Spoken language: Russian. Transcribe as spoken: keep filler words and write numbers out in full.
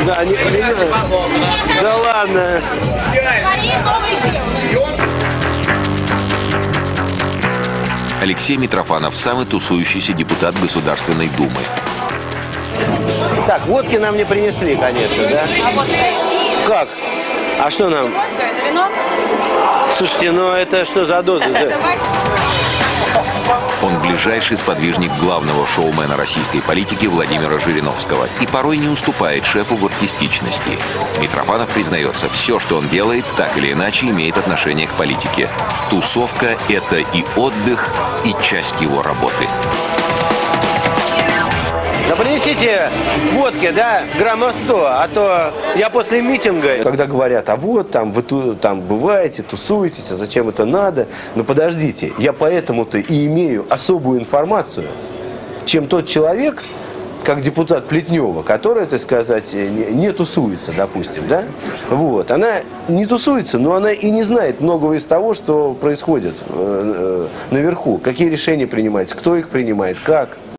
Да, не, не, да ладно. Алексей Митрофанов – самый тусующийся депутат Государственной Думы. Так, водки нам не принесли, конечно, да? А вот Как? А что нам? водка, это вино? Слушайте, ну это что за доза? Он ближайший сподвижник главного шоумена российской политики Владимира Жириновского и порой не уступает шефу в артистичности. Митрофанов признается, все, что он делает, так или иначе имеет отношение к политике. Тусовка – это и отдых, и часть его работы. Да принесите водки, да, грамма сто, а то я после митинга, когда говорят, а вот там вы ту, там бываете, тусуетесь, а зачем это надо? Ну подождите, я поэтому-то и имею особую информацию, чем тот человек, как депутат Плетнева, которая, так сказать, не, не тусуется, допустим, да? Вот, она не тусуется, но она и не знает многого из того, что происходит э, э, наверху, какие решения принимаются, кто их принимает, как.